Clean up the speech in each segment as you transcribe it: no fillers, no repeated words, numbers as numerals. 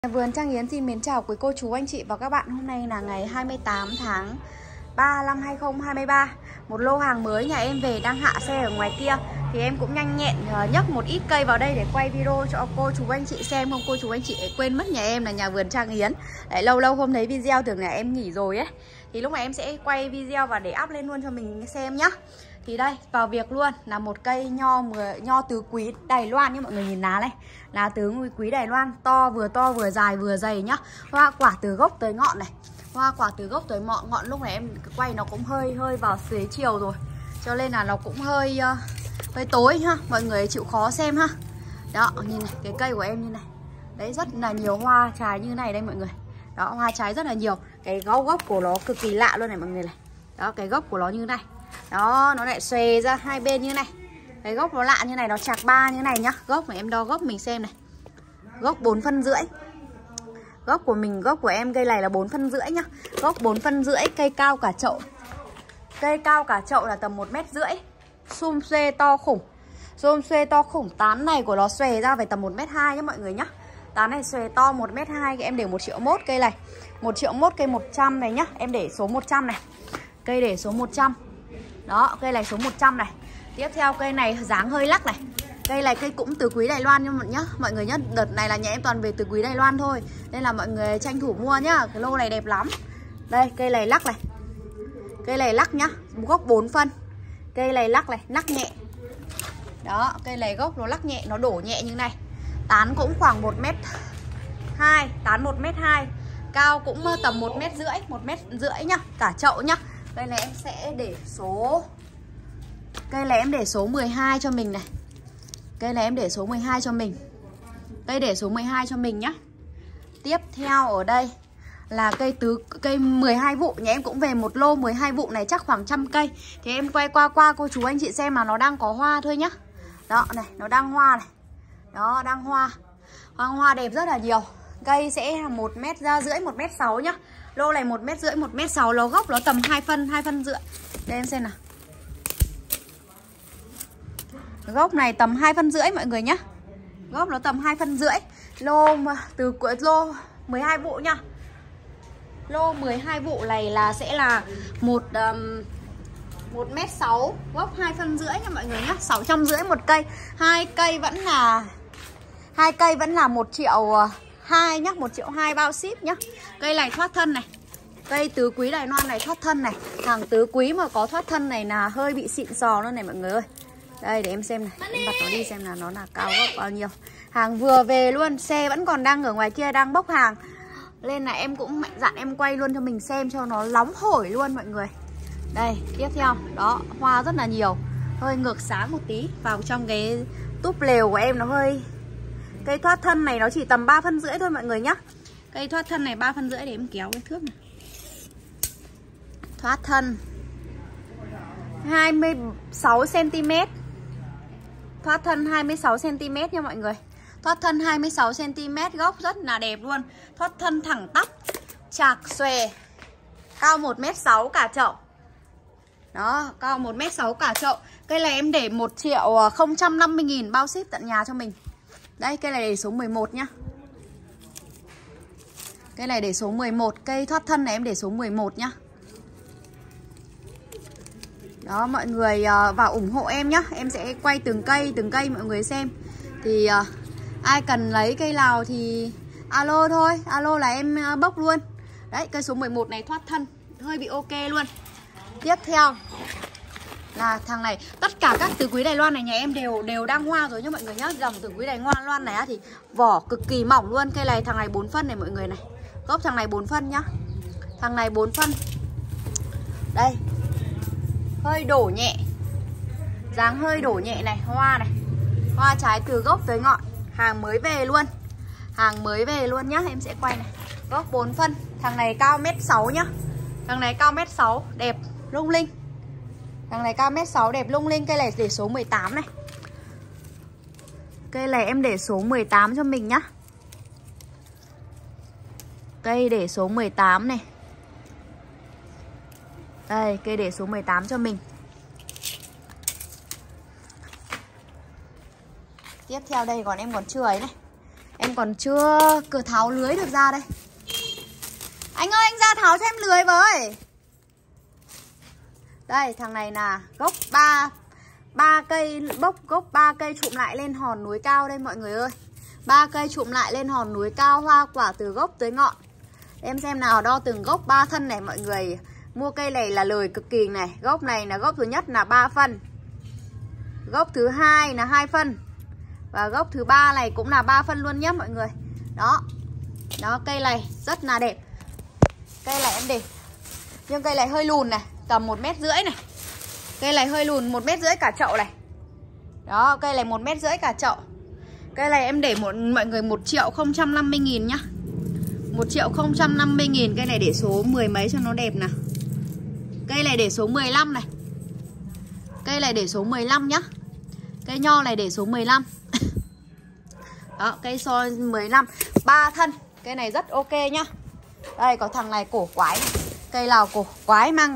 Vườn Trang Yến xin mến chào quý cô chú anh chị và các bạn. Hôm nay là ngày 28 tháng 3 năm 2023. Một lô hàng mới nhà em về đang hạ xe ở ngoài kia. Thì em cũng nhanh nhẹn nhấc một ít cây vào đây để quay video cho cô chú anh chị xem. Không cô chú anh chị ấy quên mất nhà em là nhà vườn Trang Yến. Đấy, lâu lâu không thấy video tưởng là em nghỉ rồi ấy. Thì lúc này em sẽ quay video và để up lên luôn cho mình xem nhá. Thì đây, vào việc luôn là một cây nho tứ quý Đài Loan nhá mọi người, nhìn lá này. Lá tứ quý Đài Loan, to vừa dài vừa dày nhá. Hoa quả từ gốc tới ngọn này. Hoa quả từ gốc tới ngọn. Lúc này em quay nó cũng hơi vào xế chiều rồi, cho nên là nó cũng hơi tối ha. Mọi người chịu khó xem ha. Đó, nhìn này, cái cây của em như này. Đấy, rất là nhiều hoa trái như này đây mọi người. Đó, hoa trái rất là nhiều. Cái gốc của nó cực kỳ lạ luôn này mọi người này. Đó, cái gốc của nó như này. Đó, nó lại xòe ra hai bên như này. Cái gốc nó lạ như này, nó chạc ba như này nhá. Gốc này em đo gốc mình xem này. Gốc 4,5 phân. Gốc của em cây này là 4,5 phân nhá. Gốc 4,5 phân, cây cao cả chậu. Cây cao cả chậu là tầm 1,5 mét. Xum xuê to khủng. Tán này của nó xòe ra phải tầm 1,2 mét nhá mọi người nhá. Tán này xòe to 1,2 mét. Em để 1,1 triệu cây này. 1,1 triệu cây 100 này nhá. Em để số 100 này. Cây để số 100. Đó, cây này số 100 này. Tiếp theo cây này dáng hơi lắc này. Cây này cây cũng từ quý Đài Loan nhá mọi người nhá. Đợt này là nhà em toàn về từ quý Đài Loan thôi, nên là mọi người tranh thủ mua nhá. Cái lô này đẹp lắm. Đây, cây này lắc này. Cây này lắc nhá, gốc 4 phân. Cây này lắc này, lắc nhẹ. Đó, cây này gốc nó lắc nhẹ, nó đổ nhẹ như này. Tán cũng khoảng 1,2 mét. Tán 1,2 mét. Cao cũng tầm 1,5 mét, 1,5 mét nhá, cả chậu nhá. Cây này em sẽ để số 12 cho mình này. Cây này em để số 12 cho mình. Cây để số 12 cho mình nhá. Tiếp theo ở đây là cây 12 vụ. Nhà em cũng về một lô 12 vụ này chắc khoảng 100 cây. Thì em quay qua cô chú anh chị xem mà nó đang có hoa thôi nhá. Đó này, nó đang hoa này. Đó, đang hoa. Hoa đẹp rất là nhiều. Cây sẽ là 1,5 mét, 1,6 mét nhá. Lô này 1,5 mét, 1,6 mét. Lô gốc nó tầm 2 phân, 2,5 phân. Đây em xem nào. Gốc này tầm 2,5 phân mọi người nhá. Gốc nó tầm 2,5 phân. Lô lô 12 vụ nhá. Lô 12 vụ này là sẽ là 1,6 mét, gốc 2,5 phân nha mọi người nhá. 650 một cây. Hai cây vẫn là 1,2 triệu nhá, 1,2 triệu bao ship nhá. Cây này thoát thân này. Cây tứ quý Đài Loan này thoát thân này. Hàng tứ quý mà có thoát thân này là hơi bị xịn sò luôn này mọi người ơi. Đây để em xem này, em bật nó đi xem là nó là cao gốc bao nhiêu. Hàng vừa về luôn, xe vẫn còn đang ở ngoài kia đang bốc hàng. Nên là em cũng mạnh dạn em quay luôn cho mình xem cho nó nóng hổi luôn mọi người. Đây, tiếp theo, đó, hoa rất là nhiều. Hơi ngược sáng một tí. Vào trong cái túp lều của em nó hơi... Cây thoát thân này nó chỉ tầm 3,5 phân thôi mọi người nhá. Cây thoát thân này 3,5 phân để em kéo cái thước này. Thoát thân 26 cm. Thoát thân 26 cm nha mọi người. Thoát thân 26 cm, gốc rất là đẹp luôn. Thoát thân thẳng tắp, chạc xòe. Cao 1,6 mét cả chậu. Đó, cao 1,6 mét cả chậu. Cây này em để 1.050.000 bao ship tận nhà cho mình. Đây, cây này để số 11 nhá. Cây này để số 11. Cây thoát thân này em để số 11 nhá. Đó, mọi người vào ủng hộ em nhá. Em sẽ quay từng cây mọi người xem. Thì ai cần lấy cây nào thì alo thôi. Alo là em bốc luôn. Đấy, cây số 11 này thoát thân, hơi bị ok luôn. Tiếp theo là thằng này. Tất cả các tứ quý Đài Loan này nhà em đều đang hoa rồi nhá mọi người nhá. Dòng tứ quý Đài Loan này thì vỏ cực kỳ mỏng luôn. Cây này thằng này 4 phân này mọi người này. Gốc thằng này 4 phân nhá. Thằng này 4 phân. Đây, hơi đổ nhẹ. Dáng hơi đổ nhẹ này. Hoa này. Hoa trái từ gốc tới ngọn. Hàng mới về luôn. Hàng mới về luôn nhá. Em sẽ quay này. Gốc 4 phân. Thằng này cao 1,6 m nhá. Thằng này cao 1,6 m, đẹp lung linh. Thằng này cao 1,6 m, đẹp lung linh. Cây này để số 18 này. Cây này em để số 18 cho mình nhá. Cây để số 18 này. Đây, cây để số 18 cho mình. Tiếp theo đây em còn chưa ấy này. Em còn chưa cửa tháo lưới được ra đây. Anh ơi, anh ra tháo cho em lưới với. Đây, thằng này là gốc 3 cây bốc, gốc 3 cây trụm lại lên hòn núi cao đây mọi người ơi. 3 cây trụm lại lên hòn núi cao, hoa quả từ gốc tới ngọn. Em xem nào, đo từng gốc 3 thân này mọi người. Mua cây này là lời cực kỳ này. Gốc này là gốc thứ nhất là 3 phân. Gốc thứ hai là 2 phân. Và gốc thứ 3 này cũng là 3 phân luôn nhé mọi người. Đó. Đó, cây này rất là đẹp. Cây này em để. Nhưng cây này hơi lùn này, tầm 1,5 mét này. Cây này hơi lùn, 1,5 mét cả chậu này. Đó, cây này 1,5 mét cả chậu. Cây này em để mọi người 1.050.000 nhá. 1.050.000. Cây này để số 10 mấy cho nó đẹp nào. Cây này để số 15 này. Cây này để số 15 nhá. Cây nho này để số 15. Đó, cây so 15. 3 thân. Cây này rất ok nhá. Đây có thằng này cổ quái này. Cây nào cổ quái mang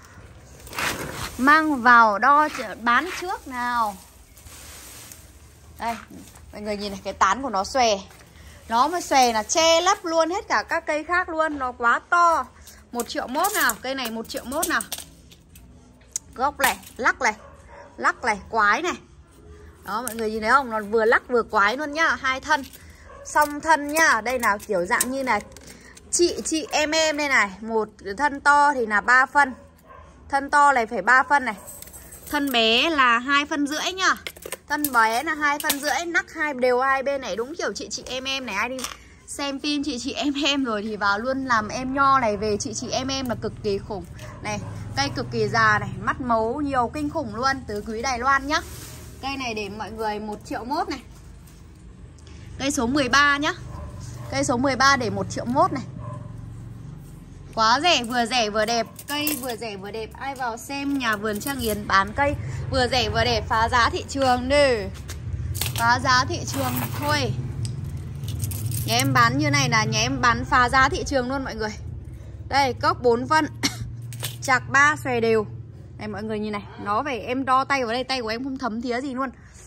vào đo bán trước nào. Đây, mọi người nhìn này, cái tán của nó xòe. Nó mà xòe là che lấp luôn hết cả các cây khác luôn. Nó quá to. 1,1 triệu nào. Cây này 1,1 triệu nào. Gốc này, lắc này, quái này. Đó mọi người nhìn thấy không? Nó vừa lắc vừa quái luôn nhá. 2 thân, song thân nhá. Đây là kiểu dạng như là chị em đây này. Một thân to thì là 3 phân. Thân to này phải 3 phân này. Thân bé là 2,5 phân nhá. Thân bé là 2,5 phân. Nắc đều hai bên này. Đúng kiểu chị em này. Ai đi xem phim chị em rồi thì vào luôn làm em nho này về chị em là cực kỳ khủng. Này, cây cực kỳ già này, mắt mấu nhiều kinh khủng luôn, tứ quý Đài Loan nhá. Cây này để mọi người 1,1 triệu này. Cây số 13 nhá. Cây số 13 để 1,1 triệu này. Quá rẻ vừa đẹp. Cây vừa rẻ vừa đẹp. Ai vào xem nhà vườn Trang Yến bán cây vừa rẻ vừa đẹp, phá giá thị trường đi. Phá giá thị trường thôi. Nhà em bán như này là nhà em bán phá giá thị trường luôn mọi người. Đây, cốc 4 phân. Chạc 3 xòe đều. Này mọi người nhìn này, nó phải em đo tay vào đây, tay của em không thấm thía gì luôn.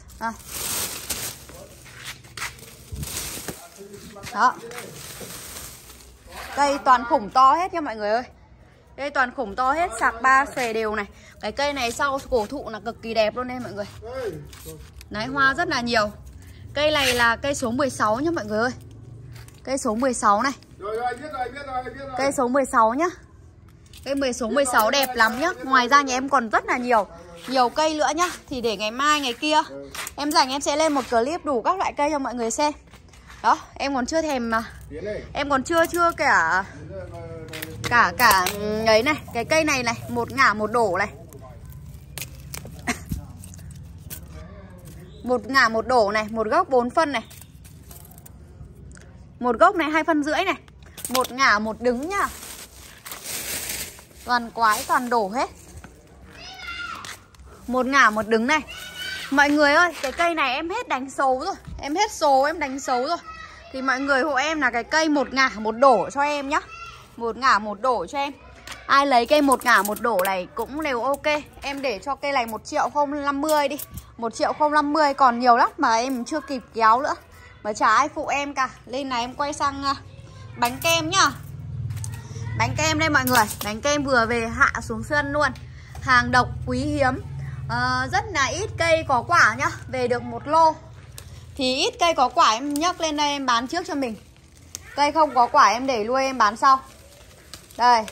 Đó. Cây toàn khủng to hết nha mọi người ơi. Đây toàn khủng to hết, sạc 3 xòe đều này. Cái cây này sau cổ thụ là cực kỳ đẹp luôn đây mọi người. Đấy, hoa rất là nhiều. Cây này là cây số 16 nhá mọi người ơi. Cây số 16 này. Biết rồi. Cây số 16 nhá. Cây số 16 đẹp lắm nhá. Ngoài ra nhà em còn rất là nhiều cây nữa nhá. Thì để ngày mai ngày kia em rảnh em sẽ lên một clip đủ các loại cây cho mọi người xem. Đó, em còn chưa thèm mà. Em còn chưa cả ấy này, cái cây này này, 1 ngả 1 đổ này. 1 ngả 1 đổ này, một gốc 4 phân này. Một gốc này 2,5 phân này. 1 ngả 1 đứng nhá. Toàn quái toàn đổ hết. 1 ngả 1 đứng này. Mọi người ơi, cái cây này em hết đánh xấu rồi. Em hết số em đánh xấu rồi. Thì mọi người hộ em là cái cây 1 ngả 1 đổ cho em nhá. 1 ngả 1 đổ cho em. Ai lấy cây 1 ngả 1 đổ này cũng đều ok. Em để cho cây này 1.050.000 đi. 1.050.000 còn nhiều lắm mà em chưa kịp kéo nữa. Mà chả ai phụ em cả. Lên này em quay sang bánh kem nhá. Bánh kem đây mọi người. Bánh kem vừa về hạ xuống sân luôn. Hàng độc quý hiếm. Rất là ít cây có quả nhá. Về được 1 lô. Thì ít cây có quả em nhấc lên đây em bán trước cho mình. Cây không có quả em để lui em bán sau. Đây.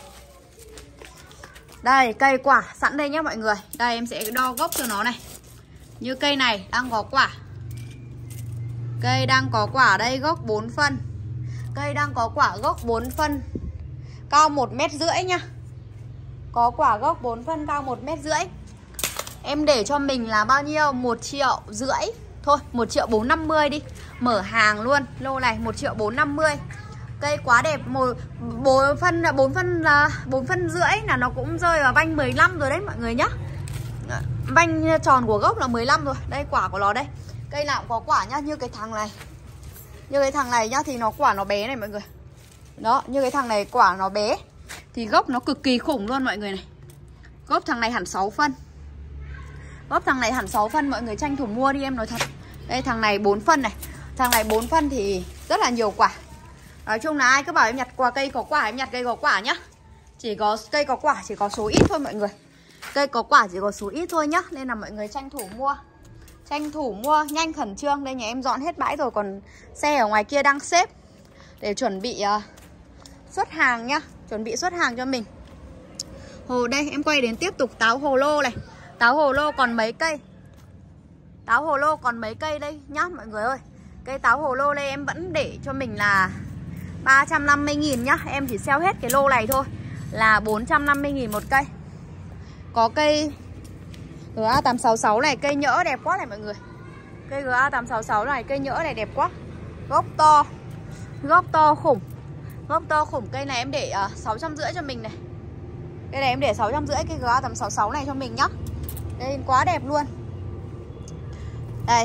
Đây, cây quả sẵn đây nhá mọi người. Đây em sẽ đo gốc cho nó này. Như cây này đang có quả. Cây đang có quả đây, gốc 4 phân. Cây đang có quả gốc 4 phân. Cao 1,5 mét nhá. Có quả gốc 4 phân cao 1,5 mét. Em để cho mình là bao nhiêu? 1,5 triệu. Thôi 1.450.000 đi. Mở hàng luôn. Lô này 1.450.000. Cây quá đẹp. 4 phân rưỡi là nó cũng rơi vào vanh 15 rồi đấy mọi người nhá. Vanh tròn của gốc là 15 rồi. Đây quả của nó đây. Cây nào cũng có quả nhá. Như cái thằng này. Như cái thằng này nhá. Thì nó quả nó bé này mọi người. Đó, như cái thằng này quả nó bé. Thì gốc nó cực kỳ khủng luôn mọi người này. Gốc thằng này hẳn 6 phân. Gốc thằng này hẳn 6 phân. Mọi người tranh thủ mua đi em nói thật. Đây thằng này 4 phân này. Thằng này 4 phân thì rất là nhiều quả. Nói chung là ai cứ bảo em nhặt cây có quả, em nhặt cây có quả nhá. Chỉ có cây có quả chỉ có số ít thôi mọi người. Cây có quả chỉ có số ít thôi nhá. Nên là mọi người tranh thủ mua. Tranh thủ mua nhanh khẩn trương. Đây nhà em dọn hết bãi rồi, còn xe ở ngoài kia đang xếp để chuẩn bị xuất hàng nhá. Chuẩn bị xuất hàng cho mình. Hồ đây em quay đến tiếp tục táo hồ lô này. Táo hồ lô còn mấy cây. Táo hồ lô còn mấy cây đây nhá mọi người ơi. Cây táo hồ lô đây em vẫn để cho mình là 350.000 nhá. Em chỉ sell hết cái lô này thôi là 450.000 một cây. Có cây GA866 này, cây nhỡ đẹp quá này mọi người. Cây GA866 này, cây nhỡ này đẹp quá. Gốc to. Gốc to khủng. Gốc to khủng. Cây này em để 650 cho mình này. Cây này em để 650 cây GA866 này cho mình nhá. Đây quá đẹp luôn. Đây.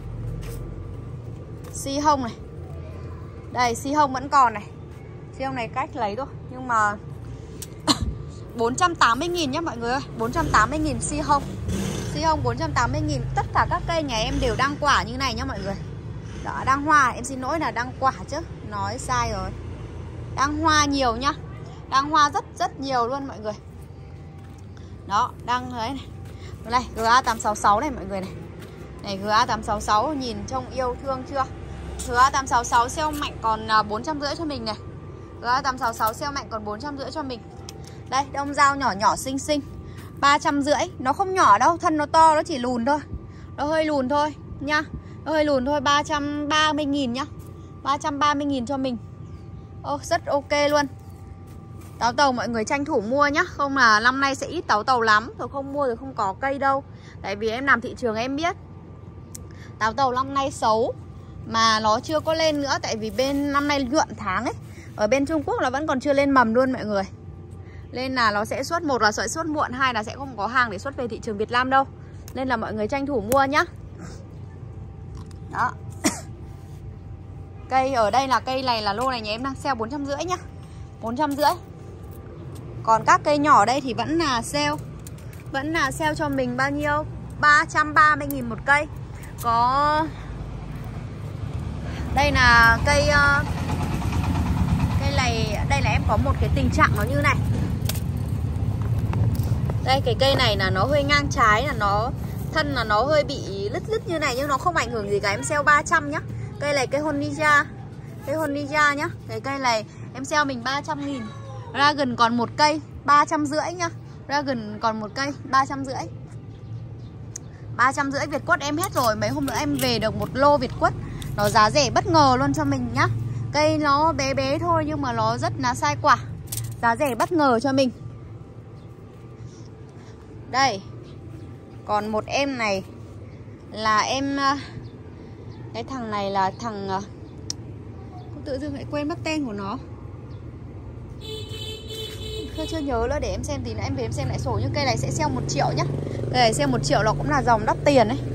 Si hông này. Đây si hông vẫn còn này. Si hông này cách lấy thôi. Nhưng mà 480.000 nhá mọi người ơi. 480.000 si hông. Si hông 480.000. Tất cả các cây nhà em đều đăng quả như này nhá mọi người. Đó, đăng hoa. Em xin lỗi là đăng quả chứ. Nói sai rồi. Đăng hoa nhiều nhá. Đăng hoa rất nhiều luôn mọi người. Đó, đăng đấy này. Đây, GA866 này mọi người này. Này GA866 nhìn trông yêu thương chưa? GA866 sale mạnh còn 450 cho mình này. GA866 sale mạnh còn 450 cho mình. Đây, đông dao nhỏ nhỏ xinh xinh 350. Nó không nhỏ đâu, thân nó to, nó chỉ lùn thôi. Nó hơi lùn thôi nhá. Nó hơi lùn thôi, 330.000 nhá. 330.000 cho mình. Rất ok luôn. Táo tàu mọi người tranh thủ mua nhá. Không là năm nay sẽ ít táo tàu lắm. Rồi không mua rồi không có cây đâu. Tại vì em làm thị trường em biết táo tàu năm nay xấu. Mà nó chưa có lên nữa. Tại vì bên năm nay nhuận tháng ấy. Ở bên Trung Quốc nó vẫn còn chưa lên mầm luôn mọi người. Nên là nó sẽ xuất, một là sẽ xuất muộn, hai là sẽ không có hàng để xuất về thị trường Việt Nam đâu. Nên là mọi người tranh thủ mua nhá. Đó. Cây ở đây là cây này là lô này nhà em đang sale 450 nhá. 450. Còn các cây nhỏ đây thì vẫn là sale. Vẫn là sale cho mình bao nhiêu? 330.000 một cây. Có đây là cây này, đây là em có một cái tình trạng nó như này. Đây cái cây này là nó hơi ngang trái, là nó thân là nó hơi bị lứt như này nhưng nó không ảnh hưởng gì cả, em sale 300 nhá. Cây này cây Honija. Cây Honija nhá. Cái cây này em sale mình 300.000. Dragon còn một cây 350 nhá. Dragon còn một cây 350. 350 Việt Quất em hết rồi. Mấy hôm nữa em về được một lô Việt Quất. Nó giá rẻ bất ngờ luôn cho mình nhá. Cây nó bé bé thôi nhưng mà nó rất là sai quả. Giá rẻ bất ngờ cho mình. Đây. Còn một em này là em, cái thằng này là thằng, tự dưng lại quên mất tên của nó. Tôi chưa nhớ nữa, để em xem tí nữa em về em xem lại sổ. Nhưng cây này sẽ sale 1 triệu nhá. Cây này sale 1 triệu, nó cũng là dòng đắt tiền đấy.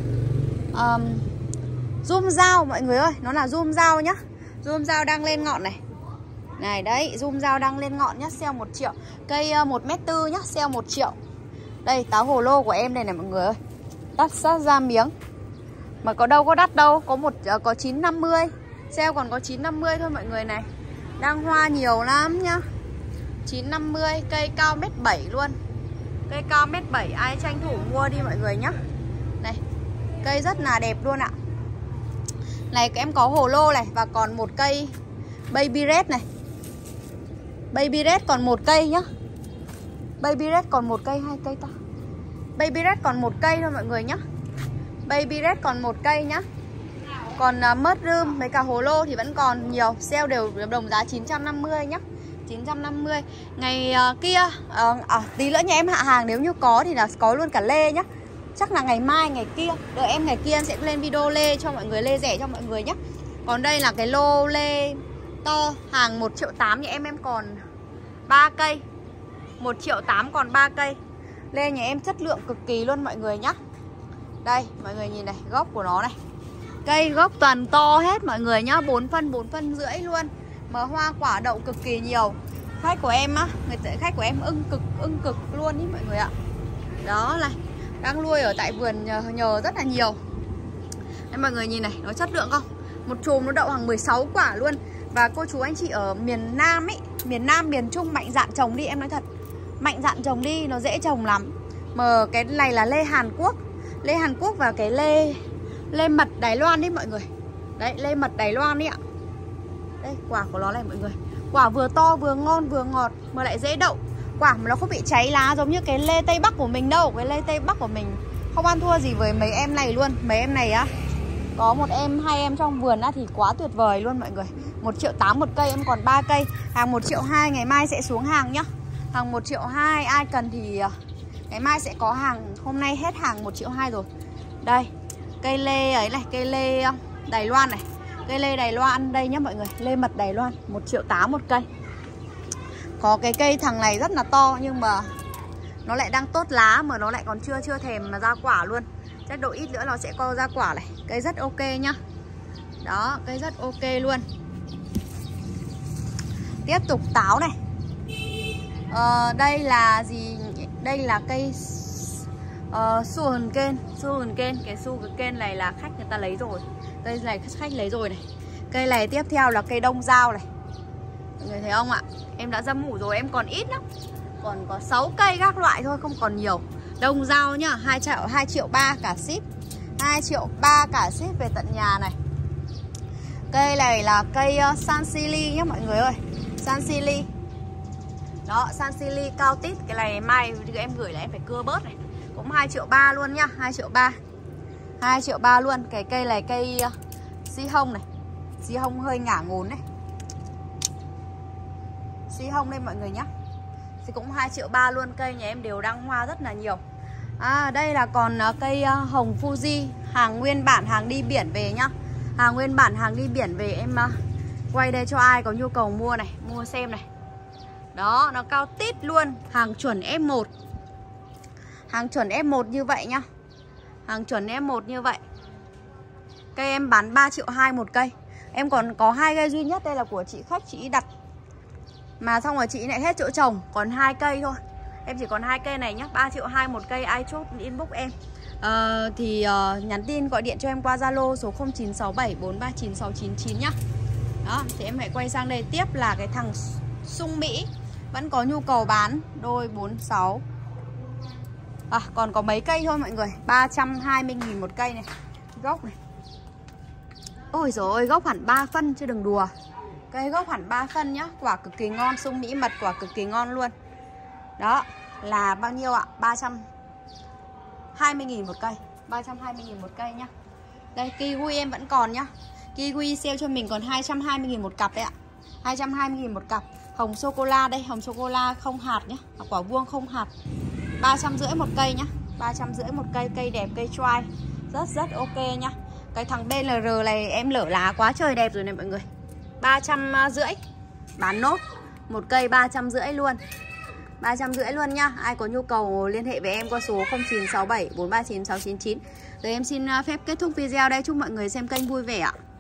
Zoom dao mọi người ơi, nó là zoom dao nhá. Zoom dao đang lên ngọn này. Này đấy, zoom dao đang lên ngọn nhá, sale 1 triệu. Cây 1m4 nhá, sale 1 triệu. Đây, táo hồ lô của em đây này mọi người ơi. Đắt sát ra miếng. Mà có đâu có đắt đâu, có 950. Sale còn có 950 thôi mọi người này. Đang hoa nhiều lắm nhá. 950, cây cao 1m7 luôn. Cây cao 1m7, ai tranh thủ mua đi mọi người nhá. Này, cây rất là đẹp luôn ạ. Này em có hồ lô này. Và còn một cây Baby Red này. Baby Red còn một cây nhá. Baby Red còn một cây, hai cây ta. Baby Red còn một cây thôi mọi người nhá. Baby Red còn một cây nhá. Còn mushroom với cả hồ lô thì vẫn còn nhiều. Sale đều đồng giá 950 nhá. 950. Ngày kia tí nữa nhà em hạ hàng, nếu như có thì là có luôn cả lê nhá. Chắc là ngày mai ngày kia. Đợi em ngày kia em sẽ lên video lê cho mọi người, lê rẻ cho mọi người nhé. Còn đây là cái lô lê to, hàng 1,8 triệu nhà em còn 3 cây. 1,8 triệu còn 3 cây. Lê nhà em chất lượng cực kỳ luôn mọi người nhá. Đây mọi người nhìn này, gốc của nó này. Cây gốc toàn to hết mọi người nhá. 4 phân rưỡi luôn. Mà hoa quả đậu cực kỳ nhiều. Khách của em á, khách của em ưng cực luôn ý mọi người ạ. Đó này, đang nuôi ở tại vườn nhờ rất là nhiều. Đây mọi người nhìn này, nó chất lượng không? Một chùm nó đậu hàng 16 quả luôn. Và cô chú anh chị ở miền Nam ấy, miền Nam, miền Trung mạnh dạn trồng đi, em nói thật. Mạnh dạn trồng đi, nó dễ trồng lắm. Mà cái này là lê Hàn Quốc. Lê Hàn Quốc và cái lê mật Đài Loan đấy mọi người. Đấy, lê mật Đài Loan đấy ạ. Đây, quả của nó này mọi người. Quả vừa to, vừa ngon, vừa ngọt, mà lại dễ đậu. Quả mà nó không bị cháy lá giống như cái lê Tây Bắc của mình đâu. Cái lê Tây Bắc của mình không ăn thua gì với mấy em này luôn. Mấy em này á, có một em, hai em trong vườn á thì quá tuyệt vời luôn mọi người. 1,8 triệu một cây, em còn 3 cây. Hàng 1,2 triệu ngày mai sẽ xuống hàng nhá. Hàng 1,2 triệu, ai cần thì ngày mai sẽ có hàng. Hôm nay hết hàng 1,2 triệu rồi. Đây, cây lê ấy này, cây lê Đài Loan này. Cây lê Đài Loan đây nhá mọi người. Lê mật Đài Loan, 1,8 triệu một cây. Có cái cây thằng này rất là to nhưng mà nó lại đang tốt lá, mà nó lại còn chưa thèm mà ra quả luôn. Chắc độ ít nữa nó sẽ có ra quả này. Cây rất ok nhá. Đó, cây rất ok luôn. Tiếp tục táo này. Đây là gì? Đây là cây su hồn kên. Cái su kên này là khách người ta lấy rồi. Cây này khách lấy rồi này. Cây này tiếp theo là cây đông dao này. Mọi người thấy không ạ? Em đã dâm mủ rồi, em còn ít lắm. Còn có 6 cây các loại thôi, không còn nhiều. Đông dao nhá, 2,3 triệu cả ship. 2,3 triệu cả ship về tận nhà này. Cây này là cây Sansili nhá mọi người ơi. Sansili. Đó, Sansili cao tít. Cái này mai em gửi là em phải cưa bớt này. Cũng 2,3 triệu luôn nhá, 2,3 triệu. 2,3 triệu luôn. Cái cây này cây si hông này. Si hông hơi ngả ngốn này. Si hông đây mọi người nhá. Thì cũng 2,3 triệu luôn. Cây nhà em đều đăng hoa rất là nhiều. Đây là còn cây hồng Fuji. Hàng nguyên bản, hàng đi biển về nhá. Hàng nguyên bản, hàng đi biển về. Em quay đây cho ai có nhu cầu mua này. Mua xem này. Đó, nó cao tít luôn. Hàng chuẩn F1. Hàng chuẩn F1 như vậy nhá. Hàng chuẩn F1 như vậy. Cây em bán 3,2 triệu một cây. Em còn có 2 cây duy nhất. Đây là của chị khách, chị đặt mà xong rồi chị lại hết chỗ trồng. Còn 2 cây thôi. Em chỉ còn 2 cây này nhá. 3,2 triệu một cây. Ai chốt inbox em nhắn tin gọi điện cho em qua Zalo số 0967439699 nhá. Đó, thì em hãy quay sang đây. Tiếp là cái thằng sung Mỹ. Vẫn có nhu cầu bán đôi 46. Còn có mấy cây thôi mọi người. 320.000 một cây này. Gốc này. Ôi dồi ôi, gốc hẳn 3 phân chứ đừng đùa. Cây gốc hẳn 3 phân nhá. Quả cực kỳ ngon, sung Mỹ mật quả cực kỳ ngon luôn. Đó, là bao nhiêu ạ? 320.000 một cây. 320.000 một cây nhá. Đây, kiwi em vẫn còn nhá. Kiwi sale cho mình còn 220.000 một cặp đấy ạ. 220.000 một cặp. Hồng sô-cô-la đây, hồng sô-cô-la không hạt nhá. Quả vuông không hạt. 350 một cây nhá. 350 một cây, cây đẹp, cây try. Rất ok nhá. Cái thằng BLR này em lở lá quá trời đẹp rồi này mọi người. 350. Bán nốt. Một cây 350 luôn. 350 luôn nhá. Ai có nhu cầu liên hệ với em qua số 0967439699. Rồi em xin phép kết thúc video đây. Chúc mọi người xem kênh vui vẻ ạ.